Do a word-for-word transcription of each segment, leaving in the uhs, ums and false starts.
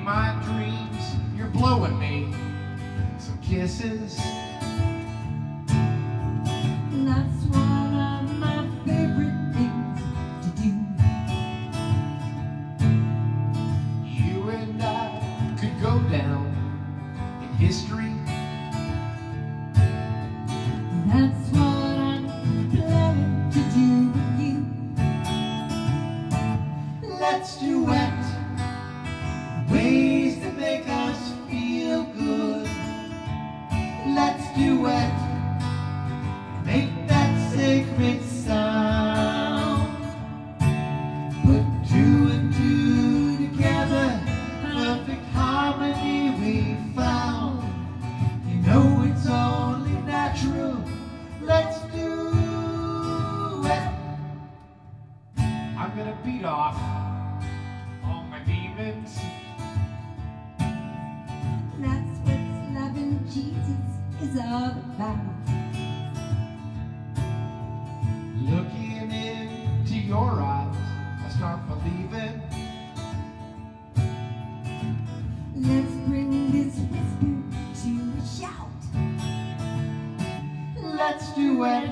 my dreams, you're blowing me some kisses. And that's one of my favorite things to do. You and I could go down in history. That's what I'm planning to do with you. Let's duet ways that make us feel good. Let's duet, make that sacred sound. Put two and two together, perfect harmony we found. You know it's only natural. Let's do it. I'm gonna beat off all my demons. That's what loving Jesus is all about. Looking into your eyes, I start believing. Let's bring this whisper to a shout. Let's duet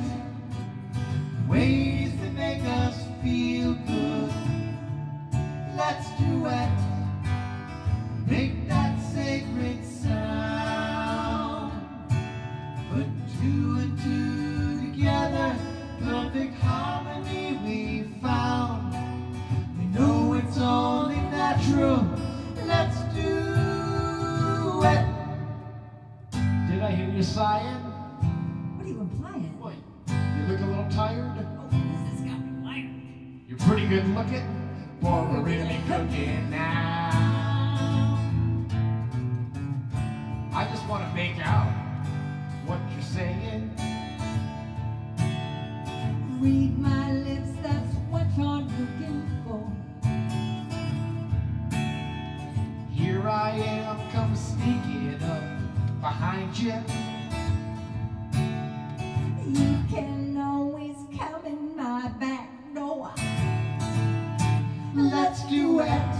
ways that make us feel good. Let's duet, make that sacred sound. Put two and two together, perfect harmony we found. We know it's only natural. Let's do it. Did I hear you sighing? What are you implying? Boy, you look a little tired. Oh, this has got me wired. You're pretty good looking. Boy, we're really cooking now. I just want to make out what you're saying. Read my lips, that's what you're looking for. Here I am, come sneaking up behind you. You can always come in my back door. Let's duet